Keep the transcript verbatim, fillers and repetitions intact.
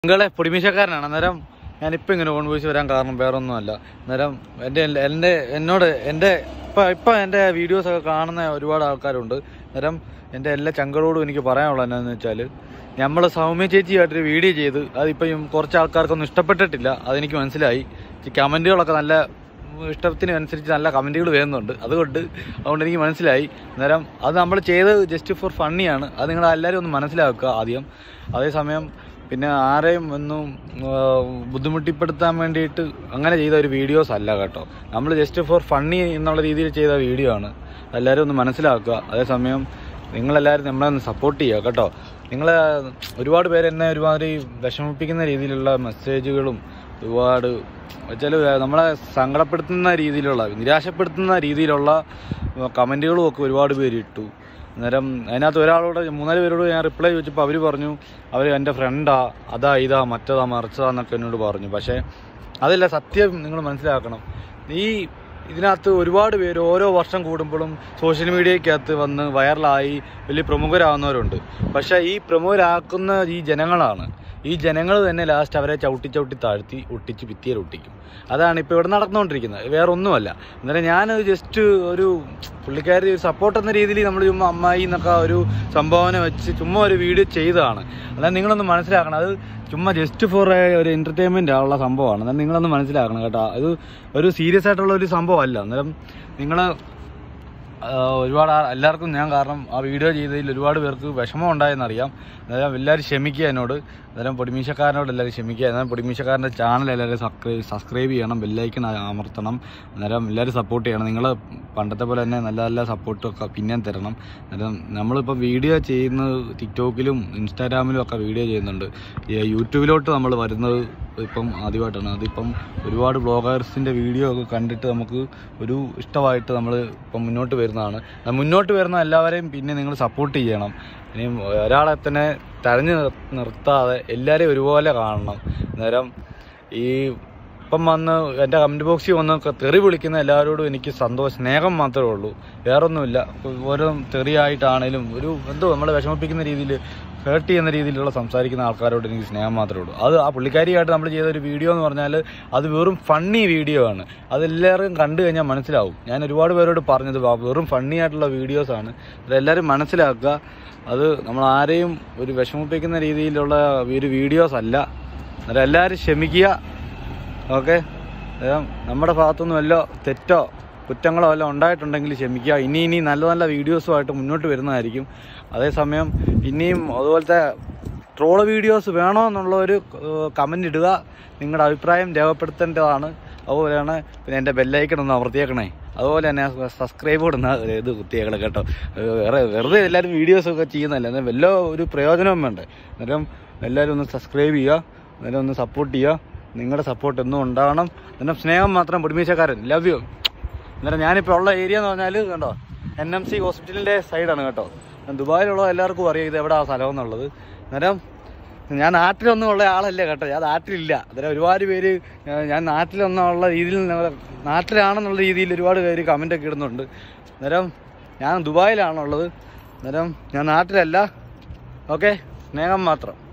നിങ്ങളെ പൊടിമീശക്കാരനാണ്. അന്നേരം ഞാനിപ്പോൾ ഇങ്ങനെ ഓൺ വോയിസ് വരാൻ കാരണം വേറൊന്നുമല്ല. അന്നേരം എൻ്റെ എൻ്റെ എന്നോട് എൻ്റെ ഇപ്പം ഇപ്പം എൻ്റെ വീഡിയോസൊക്കെ കാണുന്ന ഒരുപാട് ആൾക്കാരുണ്ട്. അന്നേരം എൻ്റെ എല്ലാ ചങ്കളോടും എനിക്ക് പറയാനുള്ളത് എന്താണെന്ന് വെച്ചാൽ, നമ്മൾ സൗമ്യ ചേച്ചിയായിട്ടൊരു വീഡിയോ ചെയ്ത് അതിപ്പം കുറച്ച് ആൾക്കാർക്കൊന്നും ഇഷ്ടപ്പെട്ടിട്ടില്ല, അതെനിക്ക് മനസ്സിലായി. കമൻറ്റുകളൊക്കെ നല്ല ഇഷ്ടത്തിന് അനുസരിച്ച് നല്ല കമൻറ്റുകൾ വരുന്നുണ്ട്. അതുകൊണ്ട് അതുകൊണ്ട് എനിക്ക് മനസ്സിലായി. അന്നേരം അത് നമ്മൾ ചെയ്ത് ജസ്റ്റ് ഫോർ ഫണ്ണിയാണ്. അത് നിങ്ങൾ എല്ലാവരും ഒന്ന് മനസ്സിലാക്കുക ആദ്യം. അതേസമയം പിന്നെ ആരെയും ഒന്നും ബുദ്ധിമുട്ടിപ്പെടുത്താൻ വേണ്ടിയിട്ട് അങ്ങനെ ചെയ്ത ഒരു വീഡിയോസ് അല്ല കേട്ടോ. നമ്മൾ ജസ്റ്റ് ഫോർ ഫണ്ണി എന്നുള്ള രീതിയിൽ ചെയ്ത വീഡിയോ ആണ്. എല്ലാവരും ഒന്ന് മനസ്സിലാക്കുക. അതേസമയം നിങ്ങളെല്ലാവരും നമ്മളെ ഒന്ന് സപ്പോർട്ട് ചെയ്യുക കേട്ടോ. നിങ്ങൾ ഒരുപാട് പേര് എന്നെ ഒരുമാതിരി വിഷമിപ്പിക്കുന്ന രീതിയിലുള്ള മെസ്സേജുകളും ഒരുപാട് വെച്ചാൽ നമ്മളെ സങ്കടപ്പെടുത്തുന്ന രീതിയിലുള്ള നിരാശപ്പെടുത്തുന്ന രീതിയിലുള്ള കമൻറ്റുകളും ഒക്കെ ഒരുപാട് പേര് ഇട്ടു. അന്നേരം അതിനകത്ത് ഒരാളോട് മൂന്നാല് പേരോട് ഞാൻ റിപ്ലൈ ചോദിച്ചപ്പോൾ അവർ പറഞ്ഞു അവർ എൻ്റെ ഫ്രണ്ടാ, അതാ ഇതാ മറ്റതാ മറിച്ചതാന്നൊക്കെ എന്നോട് പറഞ്ഞു. പക്ഷേ അതല്ല സത്യം. നിങ്ങൾ മനസ്സിലാക്കണം, ഈ ഇതിനകത്ത് ഒരുപാട് പേര് ഓരോ വർഷം കൂടുമ്പോഴും സോഷ്യൽ മീഡിയക്കകത്ത് വന്ന് വൈറലായി വലിയ പ്രമുഖരാകുന്നവരുണ്ട്. പക്ഷേ ഈ പ്രമുഖരാക്കുന്ന ഈ ജനങ്ങളാണ്. ഈ ജനങ്ങൾ തന്നെ ലാസ്റ്റ് അവരെ ചവിട്ടി ചവിട്ടി താഴ്ത്തി ഒട്ടിച്ച് ഭിത്തിയിൽ ഒട്ടിക്കും. അതാണ് ഇപ്പോൾ ഇവിടെ നടന്നുകൊണ്ടിരിക്കുന്നത്, വേറെ ഒന്നുമല്ല. അന്നേരം ഞാനത് ജസ്റ്റ് ഒരു പുള്ളിക്കാരി ഒരു സപ്പോർട്ട് എന്ന രീതിയിൽ നമ്മൾ ചുമ്മാ അമ്മായി എന്നൊക്കെ ഒരു സംഭാവന വെച്ച് ചുമ്മാ ഒരു വീഡിയോ ചെയ്തതാണ്. അതായത് നിങ്ങളൊന്ന് മനസ്സിലാക്കണം, അത് ചുമ്മാ ജസ്റ്റ് ഫോർ ഒരു എൻ്റർടൈൻമെൻ്റ് ആയുള്ള സംഭവമാണ്. അന്നേരം നിങ്ങളൊന്ന് മനസ്സിലാക്കണം കേട്ടോ. അത് ഒരു സീരിയസ് ആയിട്ടുള്ള ഒരു സംഭവമല്ല. അന്നേരം നിങ്ങൾ ഒരുപാട് എല്ലാവർക്കും ഞാൻ കാരണം ആ വീഡിയോ ചെയ്തതിൽ ഒരുപാട് പേർക്ക് വിഷമം ഉണ്ടായെന്നറിയാം. അന്നേരം എല്ലാവരും ക്ഷമിക്കുക എന്നോട്. അന്നേരം പൊടിമീശക്കാരനോട് എല്ലാവരും ക്ഷമിക്കുക. എന്നാൽ പൊടിമീശക്കാരൻ്റെ ചാനൽ എല്ലാവരും സബ്സ്ക്രൈബ് സബ്സ്ക്രൈബ് ചെയ്യണം, ബെല്ലൈക്കൺ അമർത്തണം. അന്നേരം എല്ലാവരും സപ്പോർട്ട് ചെയ്യണം. നിങ്ങൾ പണ്ടത്തെ പോലെ തന്നെ നല്ല നല്ല സപ്പോർട്ടൊക്കെ പിന്നെയും തരണം. അന്നേരം നമ്മളിപ്പോൾ വീഡിയോ ചെയ്യുന്നത് ടിക്ടോക്കിലും ഇൻസ്റ്റാഗ്രാമിലും ഒക്കെ വീഡിയോ ചെയ്യുന്നുണ്ട്. യൂട്യൂബിലോട്ട് നമ്മൾ വരുന്നത് ഇപ്പം ആദ്യമായിട്ടാണ്. അതിപ്പം ഒരുപാട് ബ്ലോഗേഴ്സിൻ്റെ വീഡിയോ ഒക്കെ കണ്ടിട്ട് നമുക്ക് ഒരു ഇഷ്ടമായിട്ട് നമ്മൾ ഇപ്പം മുന്നോട്ട് വരുന്നതാണ്. മുന്നോട്ട് വരുന്ന എല്ലാവരെയും പിന്നെ നിങ്ങൾ സപ്പോർട്ട് ചെയ്യണം. ഇനി ഒരാളെ തന്നെ തഴഞ്ഞു നിർത്താതെ എല്ലാവരെയും ഒരുപോലെ കാണണം. അന്നേരം ഈ ഇപ്പം വന്ന് എൻ്റെ കമൻറ്റ് ബോക്സിൽ വന്ന് തെറി വിളിക്കുന്ന എല്ലാവരോടും എനിക്ക് സന്തോഷം സ്നേഹം മാത്രമേ ഉള്ളൂ, വേറൊന്നുമില്ല. ഓരോ തെറിയായിട്ടാണേലും ഒരു എന്തോ നമ്മളെ വിഷമിപ്പിക്കുന്ന രീതിയിൽ ഹേർട്ട് ചെയ്യുന്ന രീതിയിലുള്ള സംസാരിക്കുന്ന ആൾക്കാരോട് എനിക്ക് സ്നേഹം മാത്രമേ ഉള്ളൂ. അത് ആ പുള്ളിക്കാരിയായിട്ട് നമ്മൾ ചെയ്ത ഒരു വീഡിയോ എന്ന് പറഞ്ഞാൽ അത് വെറും ഫണ്ണി വീഡിയോ ആണ്. അതെല്ലാവരും കണ്ടു കഴിഞ്ഞാൽ മനസ്സിലാവും. ഞാൻ ഒരുപാട് പേരോട് പറഞ്ഞത് വെറും ഫണ്ണി ആയിട്ടുള്ള വീഡിയോസാണ്. അതെല്ലാവരും മനസ്സിലാക്കുക. അത് നമ്മൾ ആരെയും ഒരു വിഷമിപ്പിക്കുന്ന രീതിയിലുള്ള ഒരു വീഡിയോസ് അല്ല. അന്നേരം എല്ലാവരും ക്ഷമിക്കുക. ഓക്കെ, നമ്മുടെ ഭാഗത്തുനിന്ന് വല്ല തെറ്റോ കുറ്റങ്ങളോ വല്ല ഉണ്ടായിട്ടുണ്ടെങ്കിൽ ക്ഷമിക്കുക. ഇനി ഇനി നല്ല നല്ല വീഡിയോസുമായിട്ട് മുന്നോട്ട് വരുന്നതായിരിക്കും. അതേസമയം ഇനിയും അതുപോലത്തെ ട്രോള് വീഡിയോസ് വേണോ എന്നുള്ളൊരു കമൻ്റ് ഇടുക. നിങ്ങളുടെ അഭിപ്രായം രേഖപ്പെടുത്തേണ്ടതാണ്. അതുപോലെയാണ് പിന്നെ എൻ്റെ ബെല്ലൈക്കൺ ഒന്ന് അമർത്തിയേക്കണേ. അതുപോലെ തന്നെ സബ്സ്ക്രൈബ് ഇടുന്ന ഇത് കുത്തിയേക്കണം കേട്ടോ. വേറെ വെറുതെ എല്ലാവരും വീഡിയോസൊക്കെ ചെയ്യുന്നതല്ല, എന്നാൽ വല്ല ഒരു പ്രയോജനവും വേണ്ടേ. അന്നേരം എല്ലാവരും ഒന്ന് സബ്സ്ക്രൈബ് ചെയ്യുക, അന്നേരം ഒന്ന് സപ്പോർട്ട് ചെയ്യുക. നിങ്ങളുടെ സപ്പോർട്ട് എന്നും ഉണ്ടാകണം. അന്നേരം സ്നേഹം മാത്രം. പൊടിമീശക്കാരൻ, ലവ് യു. അന്നേരം ഞാനിപ്പോൾ ഉള്ള ഏരിയ എന്ന് പറഞ്ഞാൽ കണ്ടോ, എൻ എം സി ഹോസ്പിറ്റലിൻ്റെ സൈഡാണ് കേട്ടോ. ദുബായിലുള്ള എല്ലാവർക്കും അറിയാം ഇത് എവിടെ ആ സ്ഥലം എന്നുള്ളത്. അന്നേരം ഞാൻ നാട്ടിലൊന്നും ഉള്ള ആളല്ല കേട്ടോ, ഞാൻ നാട്ടിലില്ല. അന്നേരം ഒരുപാട് പേര് ഞാൻ നാട്ടിലൊന്നുള്ള രീതിയിൽ നാട്ടിലാണെന്നുള്ള രീതിയിൽ ഒരുപാട് പേര് കമൻ്റൊക്കെ ഇടുന്നുണ്ട്. അന്നേരം ഞാൻ ദുബായിലാണുള്ളത്. അന്നേരം ഞാൻ നാട്ടിലല്ല. ഓക്കെ, സ്നേഹം മാത്രം.